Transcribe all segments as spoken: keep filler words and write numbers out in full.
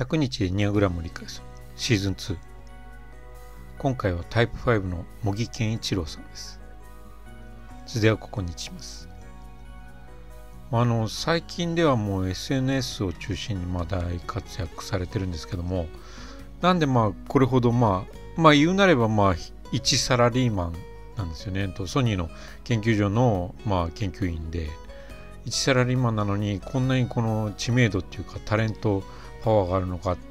ひゃくにちでエニアグラムを理解するシーズンツー。今回はタイプファイブの茂木健一郎さんです。図ではここに位置します。あの最近ではもう エスエヌエス を中心にまあ大活躍されてるんですけども、なんでまあこれほどまあまあ言うなればまあ一サラリーマンなんですよね。とソニーの研究所のまあ研究員で一サラリーマンなのにこんなにこの知名度っていうかタレントパワーがあるのかって、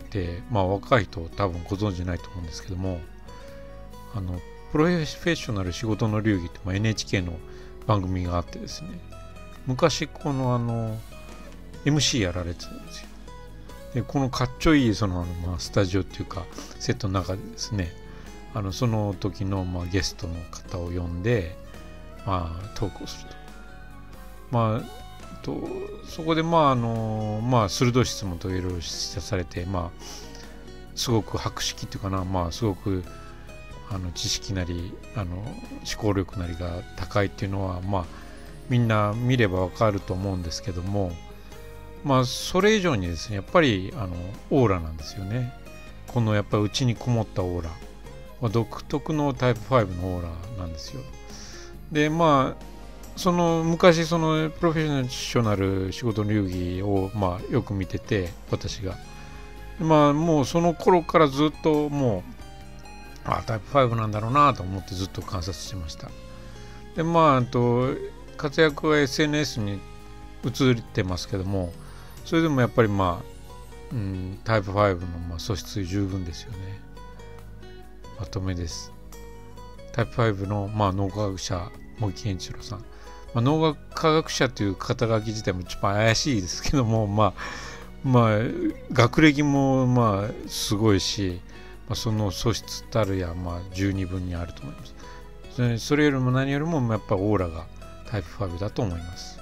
まあ若い人多分ご存じないと思うんですけども、あのプロフェッショナル仕事の流儀って、まあ、エヌエイチケー の番組があってですね、昔このあの エムシー やられてたんですよ。でこのかっちょいいそのあの、まあ、スタジオっていうかセットの中でですね、あのその時の、まあ、ゲストの方を呼んで、まあ、トークをすると。まあとそこでまああのまあ鋭い質問といろいろされて、まあすごく博識っていうかな、まあすごくあの知識なりあの思考力なりが高いっていうのはまあみんな見ればわかると思うんですけども、まあそれ以上にですねやっぱりあのオーラなんですよね。このやっぱり内にこもったオーラ、まあ、独特のタイプファイブのオーラなんですよ。でまあその昔そのプロフェッショナル仕事の流儀をまあよく見てて、私がまあもうその頃からずっともうあタイプファイブなんだろうなと思ってずっと観察してました。でまああと活躍は エスエヌエス に移ってますけども、それでもやっぱりまあ、うん、タイプファイブのまあ素質十分ですよね。まとめです。タイプファイブのまあ脳科学者茂木健一郎さん、まあ、脳科学者という肩書き自体もちょっと怪しいですけども、まあまあ学歴もまあすごいし、まあ、その素質たるやまあ十二分にあると思います。それ、それよりも何よりもやっぱオーラがタイプファイブだと思います。